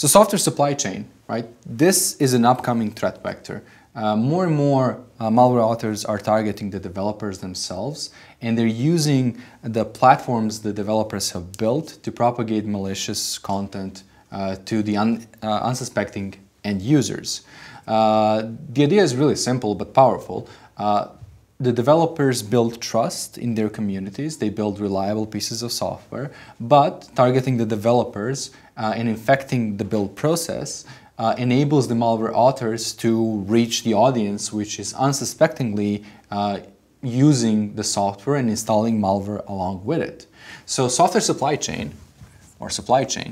So software supply chain, right? This is an upcoming threat vector. More and more malware authors are targeting the developers themselves, and they're using the platforms the developers have built to propagate malicious content to the unsuspecting end users. The idea is really simple but powerful. The developers build trust in their communities, they build reliable pieces of software, but targeting the developers and infecting the build process enables the malware authors to reach the audience which is unsuspectingly using the software and installing malware along with it. So software supply chain, or supply chain,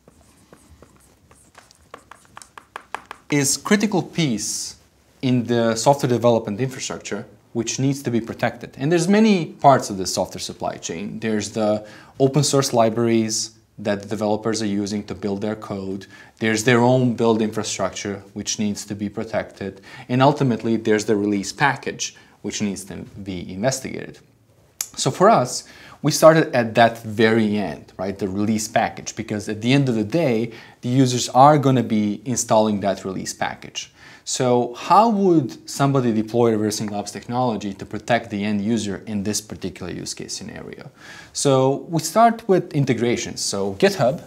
is a critical piece in the software development infrastructure which needs to be protected. And there's many parts of the software supply chain. There's the open source libraries that the developers are using to build their code. There's their own build infrastructure which needs to be protected. And ultimately there's the release package which needs to be investigated. So for us, we started at that very end, right? The release package, because at the end of the day, the users are going to be installing that release package. So how would somebody deploy ReversingLabs technology to protect the end user in this particular use case scenario? So we start with integrations. So GitHub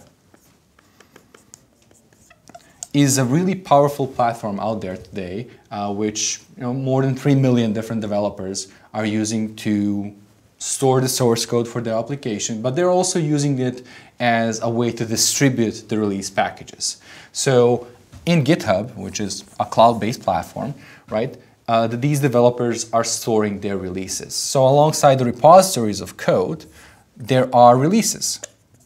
is a really powerful platform out there today, which more than 3 million different developers are using to store the source code for their application, but they're also using it as a way to distribute the release packages. So in GitHub, which is a cloud-based platform, right, these developers are storing their releases. So alongside the repositories of code, there are releases.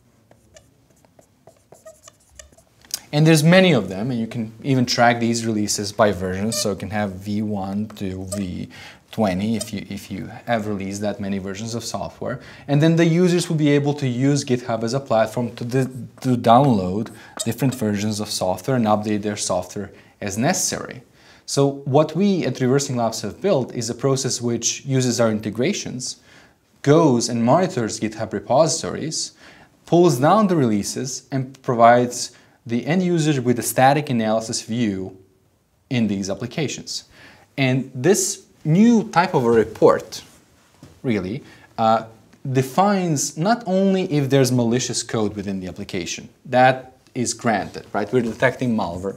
And there's many of them, and you can even track these releases by versions. So you can have V1 to V20 if you have released that many versions of software. And then the users will be able to use GitHub as a platform to download different versions of software and update their software as necessary. So what we at ReversingLabs have built is a process which uses our integrations, goes and monitors GitHub repositories, pulls down the releases, and provides the end user with a static analysis view in these applications. And this new type of a report really defines not only if there's malicious code within the application. That is granted, right? We're detecting malware.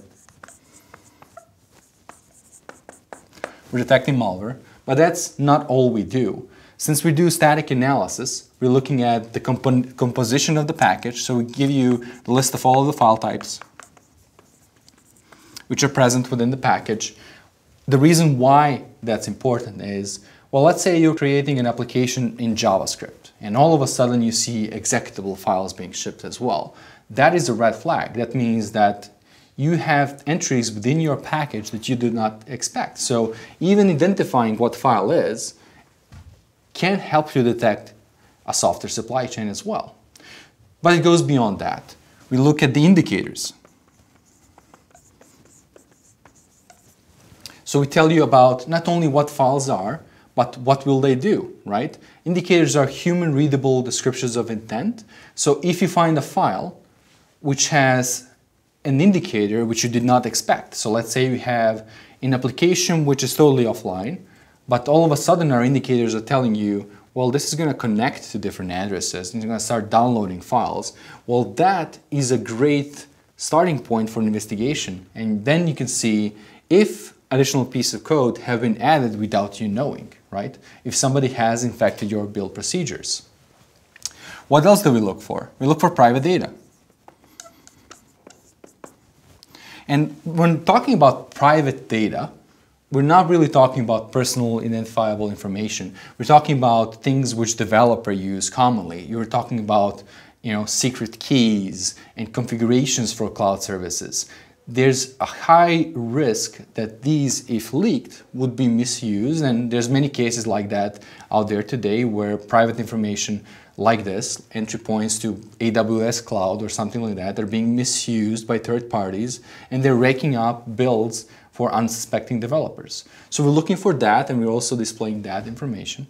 We're detecting malware, but that's not all we do. Since we do static analysis, we're looking at the composition of the package. So we give you the list of all of the file types which are present within the package. The reason why that's important is, well, let's say you're creating an application in JavaScript and all of a sudden you see executable files being shipped as well. That is a red flag. That means that you have entries within your package that you did not expect. So even identifying what file is can help you detect a software supply chain as well. But it goes beyond that. We look at the indicators. So we tell you about not only what files are, but what will they do, right? Indicators are human readable descriptions of intent. So if you find a file which has an indicator which you did not expect, so let's say we have an application which is totally offline, but all of a sudden our indicators are telling you, well, this is going to connect to different addresses and you're going to start downloading files. Well, that is a great starting point for an investigation. And then you can see if additional pieces of code have been added without you knowing, right? If somebody has infected your build procedures. What else do we look for? We look for private data. And when talking about private data, we're not really talking about personal identifiable information. We're talking about things which developers use commonly. You're talking about, secret keys and configurations for cloud services. There's a high risk that these, if leaked, would be misused, and there's many cases like that out there today where private information like this, entry points to AWS cloud or something like that, are being misused by third parties and they're raking up builds for unsuspecting developers. So we're looking for that, and we're also displaying that information.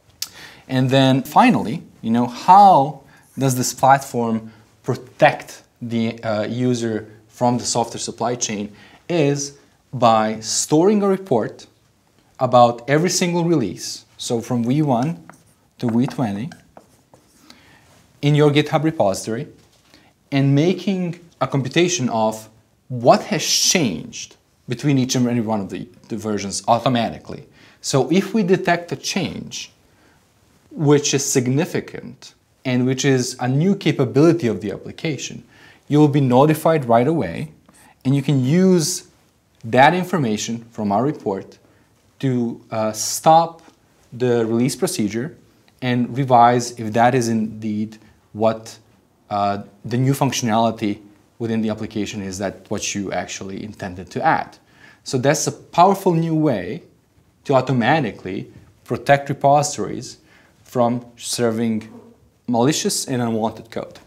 And then finally, how does this platform protect the user from the software supply chain is by storing a report about every single release, so from V1 to V20, in your GitHub repository, and making a computation of what has changed between each and every one of the versions automatically. So if we detect a change which is significant and which is a new capability of the application, you will be notified right away, and you can use that information from our report to stop the release procedure and revise if that is indeed what the new functionality within the application is, that what you actually intended to add. So that's a powerful new way to automatically protect repositories from serving malicious and unwanted code.